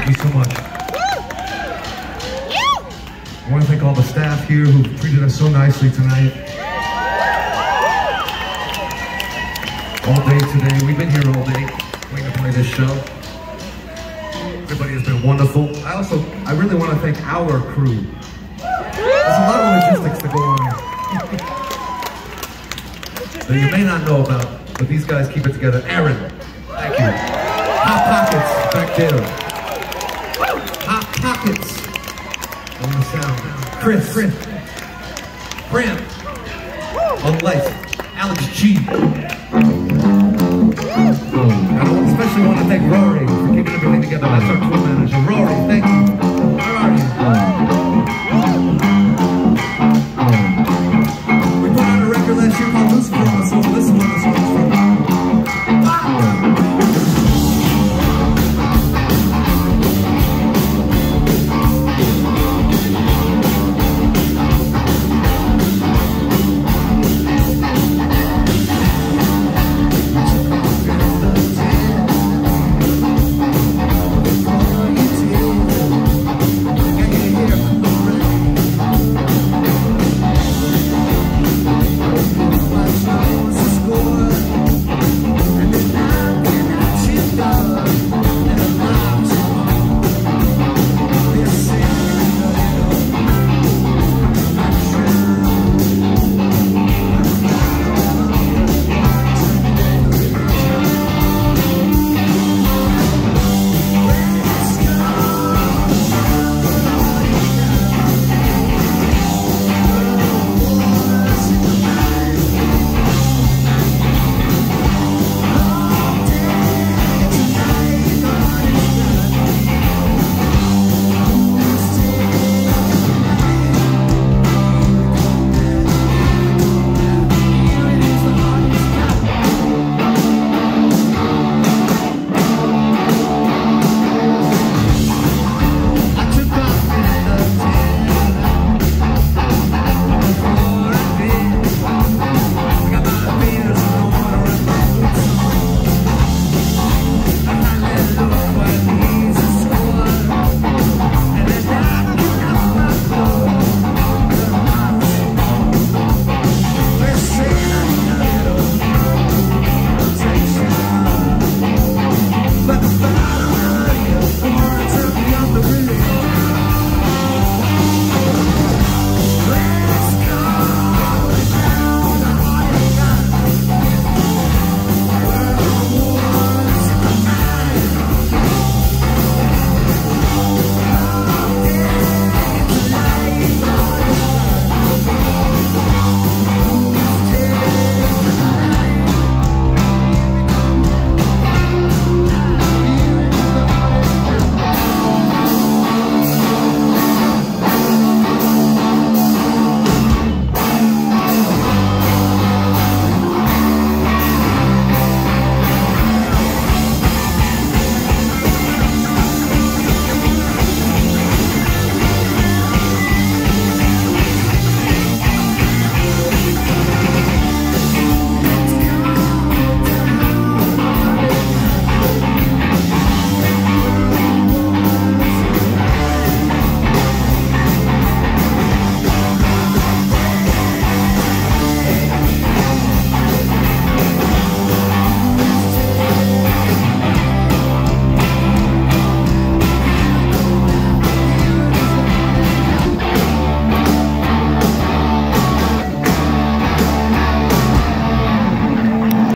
Thank you so much. I want to thank all the staff here who treated us so nicely tonight. All day today. We've been here all day waiting to play this show. Everybody has been wonderful. I really want to thank our crew. There's a lot of logistics to go on that you may not know about, but these guys keep it together. Aaron, thank you. Hot Pockets back there. Hot Pockets on the sound. Chris. Graham on lights. Alex G. I especially want to thank Rory for keeping everything together. That's our